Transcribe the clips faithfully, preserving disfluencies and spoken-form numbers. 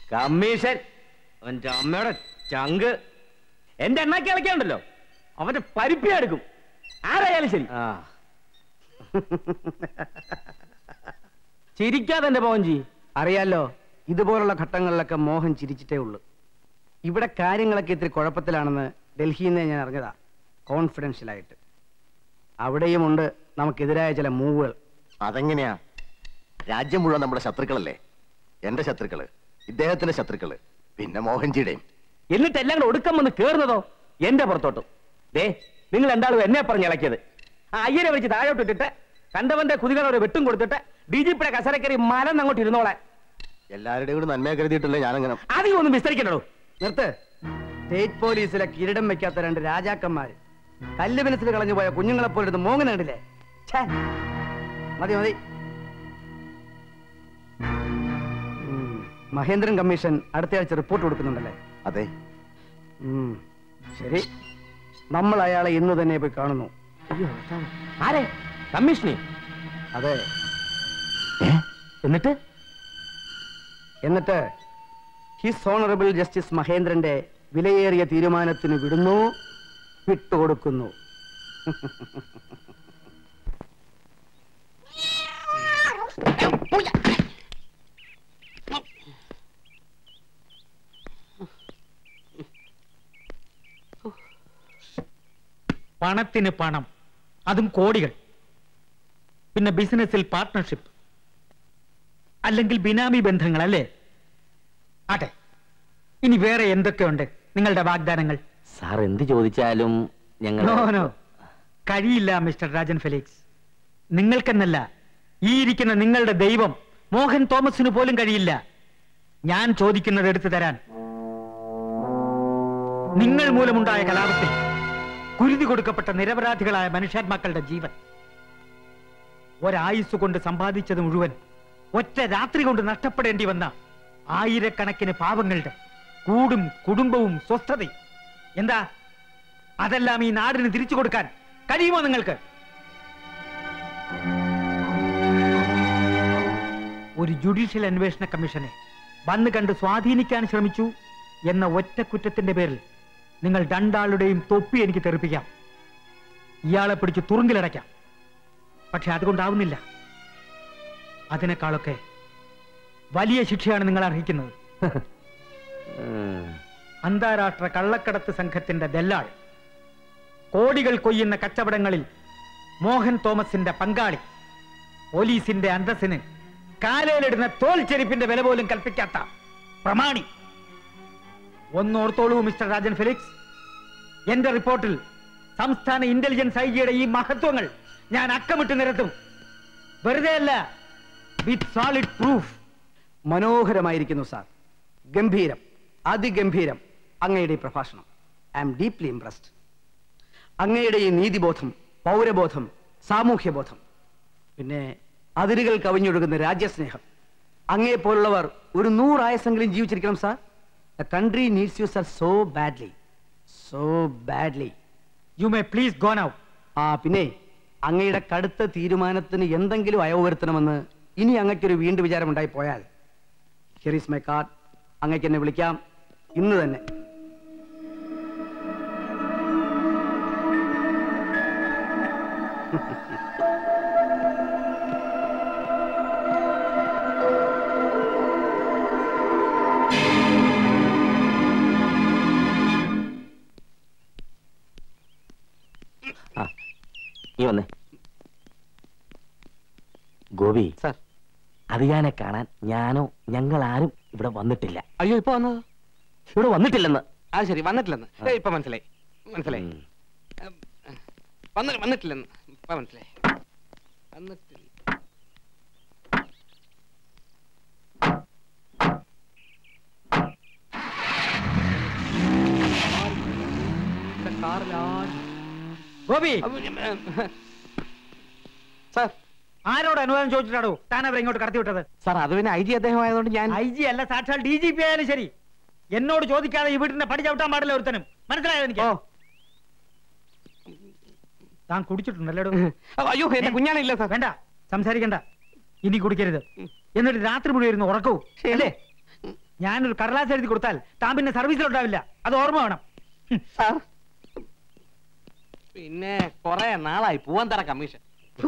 Commission അവന്റെ അമ്മയുടെ ചങ്ക് എന്റെ എണ്ണാക്കി ഇളക്കാണ്ടല്ലോ അവന്റെ പരിപ്പി എടുക്കും ആരായാലും ശരി. ചിരിക്കാതെ എന്റെ മോഹൻ ജി. അറിയാലോ, ഇതുപോലുള്ള ഘട്ടങ്ങളിലൊക്കെ മോഹൻ ചിരിച്ചിട്ടേ ഉള്ളൂ. ഇവിടെ കാര്യങ്ങളൊക്കെ ഇത്തിരി കുഴപ്പത്തിലാണെന്ന് ഡൽഹിയിൽ നിന്ന് ഞാൻ അറിഞ്ഞതാ, കോൺഫിഡൻഷ്യലായിട്ട്. അവിടെയുമുണ്ട് നമുക്കെതിരായ ചില മൂവുകൾ. അതെങ്ങനെയാ? രാജ്യം മുഴുവൻ നമ്മുടെ ശത്രുക്കളല്ലേ? എന്റെ ശത്രുക്കള്, ഇദ്ദേഹത്തിന്റെ ശത്രുക്കള്, പിന്നെ മോഹൻജിയുടെയും. എന്നിട്ട് എല്ലാം കൂടെ ഒടുക്കം വന്ന് കേറുന്നതോ എന്റെ പുറത്തോട്ടും. ദേ, നിങ്ങൾ എന്താളും എന്നെ പറഞ്ഞിളക്കിയത്. ആ അയ്യരെ വെച്ച് താഴോട്ട് ഇട്ടിട്ട് കണ്ടവന്റെ കുതികളോട് വെട്ടും കൊടുത്തിട്ട് ഡി ജി പിയുടെ കസരക്കറി മലന്ന് അങ്ങോട്ട് ഇരുന്നോളെ. എല്ലാവരുടെയും കൂടെ നന്മയെ കരുതിയിട്ടല്ലേ ഞാനങ്ങനെ. അധികം ഒന്നും വിസ്തരിക്കണോ. നിർത്ത്. സ്റ്റേറ്റ് പോലീസിലെ കിരീടം വെക്കാത്ത രണ്ട് രാജാക്കന്മാര് കല്ല് മനസ്സിൽ കളഞ്ഞു പോയ കുഞ്ഞുങ്ങളെ പോലെ മോങ്ങന കണ്ടില്ലേ? മതി മതി. മഹേന്ദ്രൻ കമ്മീഷൻ അടുത്തയാഴ്ച റിപ്പോർട്ട് കൊടുക്കുന്നുണ്ടല്ലേ? അതെ. ശരി, നമ്മൾ അയാളെ ഇന്ന് തന്നെ പോയി കാണുന്നു. അയ്യോ, ആരെ? കമ്മീഷനെ? അതെ. എന്നിട്ട് എന്നിട്ട് ഹിസ് ഓണറബിൾ ജസ്റ്റിസ് മഹേന്ദ്രന്റെ വിലയേറിയ തീരുമാനത്തിന് വിടുന്നു, വിട്ടുകൊടുക്കുന്നു. പണത്തിന് പണം, അതും കോടികൾ. പിന്നെ ബിസിനസ്സിൽ പാർട്ട്ണർഷിപ്പ്, അല്ലെങ്കിൽ ബിനാമി ബന്ധങ്ങൾ, അല്ലേ? ആട്ടെ, ഇനി വേറെ എന്തൊക്കെയുണ്ട് നിങ്ങളുടെ വാഗ്ദാനങ്ങൾ? സാർ എന്ത് ചോദിച്ചാലും ഞങ്ങൾ കഴിയില്ല മിസ്റ്റർ രാജൻ ഫെലിക്സ്. നിങ്ങൾക്കെന്നല്ല, ഈ ഇരിക്കുന്ന നിങ്ങളുടെ ദൈവം മോഹൻ തോമസിന് പോലും കഴിയില്ല. ഞാൻ ചോദിക്കുന്നത് എടുത്തു തരാൻ. നിങ്ങൾ മൂലമുണ്ടായ കലാപത്തിൽ കുരുതി കൊടുക്കപ്പെട്ട നിരപരാധികളായ മനുഷ്യാത്മാക്കളുടെ ജീവൻ, ഒരായുസ് കൊണ്ട് സമ്പാദിച്ചത് മുഴുവൻ ഒറ്റ രാത്രി കൊണ്ട് നഷ്ടപ്പെടേണ്ടി വന്ന ആയിരക്കണക്കിന് പാവങ്ങളുടെ കൂടും കുടുംബവും സ്വസ്ഥതയും, എന്താ അതെല്ലാം ഈ നാടിന് തിരിച്ചു കൊടുക്കാൻ കഴിയുമോ നിങ്ങൾക്ക്? ഒരു ജുഡീഷ്യൽ അന്വേഷണ കമ്മീഷനെ വന്ന് കണ്ട് സ്വാധീനിക്കാൻ ശ്രമിച്ചു എന്ന ഒറ്റ കുറ്റത്തിന്റെ പേരിൽ നിങ്ങൾ രണ്ടാളുടെയും തൊപ്പി എനിക്ക് തെറിപ്പിക്കാം, ഇയാളെ പിടിച്ച് തുറുങ്കിലടയ്ക്കാം. പക്ഷെ അതുകൊണ്ടാവുന്നില്ല. അതിനേക്കാളൊക്കെ വലിയ ശിക്ഷയാണ് നിങ്ങൾ അർഹിക്കുന്നത്. അന്താരാഷ്ട്ര കള്ളക്കടത്ത് സംഘത്തിന്റെ ദല്ലാൾ, കോടികൾ കൊയ്യുന്ന കച്ചവടങ്ങളിൽ മോഹൻ തോമസിന്റെ പങ്കാളി, പോലീസിന്റെ അന്തസ്സിന് കാലയിലിടുന്ന തോൽ ചെരുപ്പിന്റെ വില പോലും കൽപ്പിക്കാത്ത പ്രമാണി. ഒന്നോർത്തോളൂ മിസ്റ്റർ രാജൻ ഫെലിക്സ്, എന്റെ റിപ്പോർട്ടിൽ സംസ്ഥാന ഇന്റലിജൻസ് ഐ ജിയുടെ ഈ മഹത്വങ്ങൾ ഞാൻ അക്കമിട്ട് നിരത്തും. വെറുതെ അല്ല, വിത്ത് സോളിഡ് പ്രൂഫ്. മനോഹരമായിരിക്കുന്നു സാർ, ഗംഭീരം, അതിഗംഭീരം അങ്ങയുടെ ഈ പ്രഭാഷണം. I am deeply impressed. അങ്ങയുടെ ഈ നീതിബോധം, പൗരബോധം, സാമൂഹ്യബോധം, പിന്നെ അതിരുകൾ കവിഞ്ഞൊഴുകുന്ന രാജ്യസ്നേഹം, അങ്ങയെപ്പോലുള്ളവർ ഒരു നൂറായസെങ്കിലും ജീവിച്ചിരിക്കണം sir. The country needs you, sir, so badly. So badly. You may please go now. ആ പിന്നെ അങ്ങയുടെ കടുത്ത തീരുമാനത്തിന് എന്തെങ്കിലും അയവ് വരുത്തണമെന്ന് ഇനി അങ്ങയ്ക്കൊരു വീണ്ടും വിചാരമുണ്ടായി പോയാൽ, ഹിയർ ഈസ് മൈ കാർഡ്. അങ്ങയ്ക്ക് എന്നെ വിളിക്കാം ഇന്ന് തന്നെ. നീ വന്നേ. ഗോപി സാർ, അതിയാനെ കാണാൻ ഞാനോ ഞങ്ങൾ ആരും ഇവിടെ വന്നിട്ടില്ല. അയ്യോ, ഇപ്പൊ വന്നത്? ഇവിടെ വന്നിട്ടില്ലെന്ന്. ആ ശരി, വന്നിട്ടില്ലെന്ന് ഇപ്പൊ മനസ്സിലായി. മനസ്സിലായി വന്നിട്ടില്ലെന്ന് ഇപ്പൊ മനസ്സിലായി. വന്നിട്ടില്ല. ഗോപി സാർ, ആരോട് അനുവാദം ചോദിച്ചിട്ടാണോ താൻ അവരെ ഇങ്ങോട്ട് കടത്തി വിട്ടത്? സാർ, അത് പിന്നെ ഐ ജി അദ്ദേഹം ആയതുകൊണ്ട് ഞാൻ. ഐ ജി അല്ല, സാക്ഷാൽ ഡി ജി പി ആയാലും ശരി, എന്നോട് ചോദിക്കാതെ ഈ വീട്ടിന്റെ പടി ചവിട്ടാൻ പാടില്ല ഒരുത്തനും. മനസ്സിലായോ എനിക്ക്? താൻ കുടിച്ചിട്ടുണ്ടല്ലോ. അയ്യോ, എന്റെ കുഞ്ഞാണില്ല സാർ. വേണ്ട, സംസാരിക്കണ്ട, ഇനി കുടിക്കരുത്. എന്നിട്ട് രാത്രി മുഴുവൻ ഇരുന്ന് ഉറക്കൂ, അല്ലേ? ഞാനൊരു കടലാസ് എഴുതി കൊടുത്താൽ താൻ പിന്നെ സർവീസിലുണ്ടാവില്ല. അത് ഓർമ്മ വേണം. സാർ പിന്നെ കൊറേ നാളായി പൂവന്തറ കമ്മീഷൻ.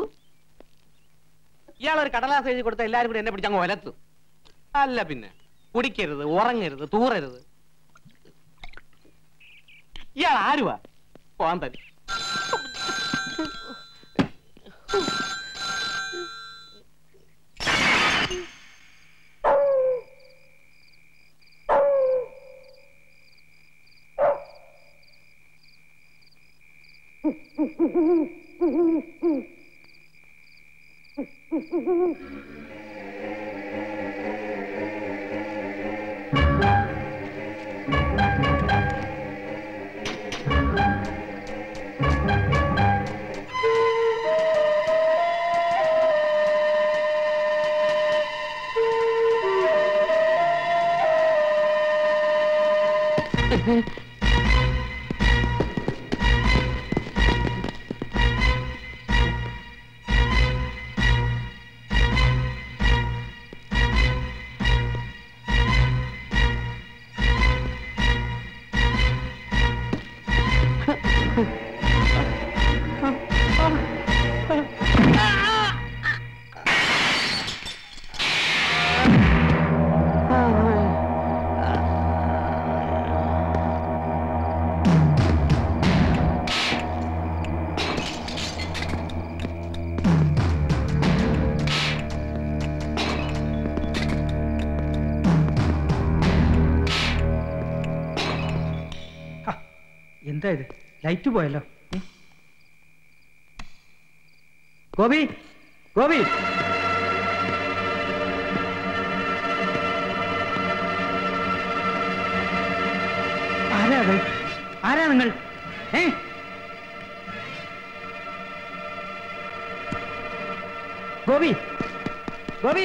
ഇയാളൊരു കടലാസ് എഴുതി കൊടുത്താൽ എല്ലാരും കൂടി എന്നെ പിടിച്ചങ്ങ് ഒലത്തും. അല്ല പിന്നെ കുടിക്കരുത്, ഉറങ്ങരുത്, തൂറരുത്. ഇയാൾ ആരുവാ? പോവാൻ തന്നെ. എന്താ ഇത്? ലൈറ്റ് പോയല്ലോ. ഗോപി, ഗോപി, ആരാ അത്? ആരാ നിങ്ങൾ? ഏ ഗോപി, ഗോപി,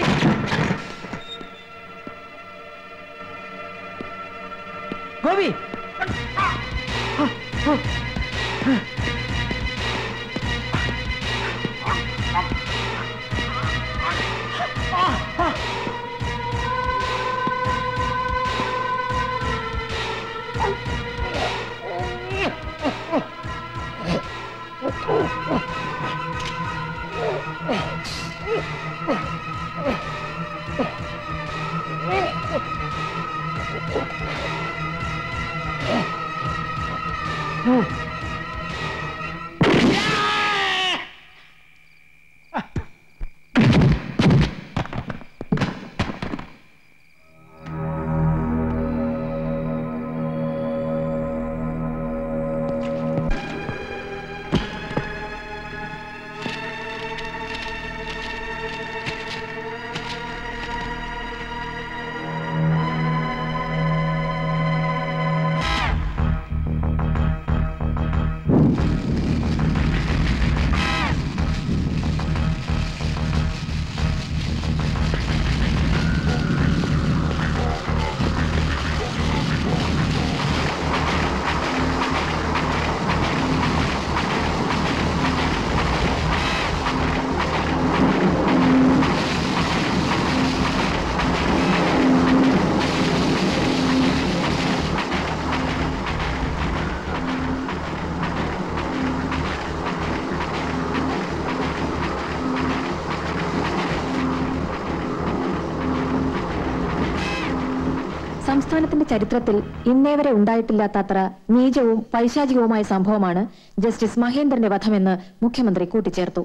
ഗോപി, സംസ്ഥാനത്തിന്റെ ചരിത്രത്തിൽ ഇന്നേവരെ ഉണ്ടായിട്ടില്ലാത്തത്ര നീചവും പൈശാചികവുമായ സംഭവമാണ് ജസ്റ്റിസ് മഹേന്ദ്രന്റെ വധമെന്ന് മുഖ്യമന്ത്രി കൂട്ടിച്ചേർത്തു.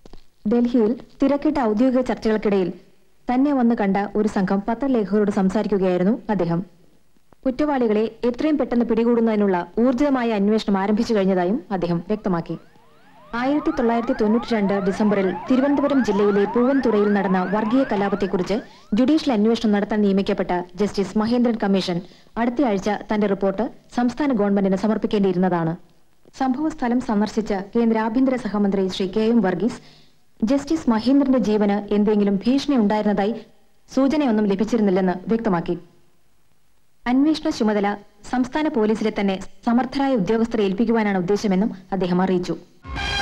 ഡൽഹിയിൽ തിരക്കിട്ട ഔദ്യോഗിക ചർച്ചകൾക്കിടയിൽ തന്നെ വന്ന് കണ്ട ഒരു സംഘം പത്രലേഖകരോട് സംസാരിക്കുകയായിരുന്നു അദ്ദേഹം. കുറ്റവാളികളെ എത്രയും പെട്ടെന്ന് പിടികൂടുന്നതിനുള്ള ഊർജിതമായ അന്വേഷണം ആരംഭിച്ചു കഴിഞ്ഞതായും അദ്ദേഹം വ്യക്തമാക്കി. ആയിരത്തി തൊള്ളായിരത്തി തൊണ്ണൂറ്റി രണ്ട് ഡിസംബറിൽ തിരുവനന്തപുരം ജില്ലയിലെ പൂവൻതുറയിൽ നടന്ന വർഗീയ കലാപത്തെക്കുറിച്ച് ജുഡീഷ്യൽ അന്വേഷണം നടത്താൻ നിയമിക്കപ്പെട്ട ജസ്റ്റിസ് മഹേന്ദ്രൻ കമ്മീഷൻ അടുത്തയാഴ്ച തന്റെ റിപ്പോർട്ട് സംസ്ഥാന ഗവൺമെന്റിന് സമർപ്പിക്കേണ്ടിയിരുന്നതാണ്. സംഭവസ്ഥലം സന്ദർശിച്ച കേന്ദ്ര ആഭ്യന്തര സഹമന്ത്രി Shri K M Varghese justice മഹേന്ദ്രന്റെ ജീവന് എന്തെങ്കിലും ഭീഷണി ഉണ്ടായിരുന്നതായി സൂചനയൊന്നും ലഭിച്ചിരുന്നില്ലെന്ന് വ്യക്തമാക്കി. അന്വേഷണ ചുമതല സംസ്ഥാന പോലീസിലെ തന്നെ സമർത്ഥരായ ഉദ്യോഗസ്ഥരെ ഏൽപ്പിക്കുവാനാണ് ഉദ്ദേശമെന്നും അദ്ദേഹം അറിയിച്ചു.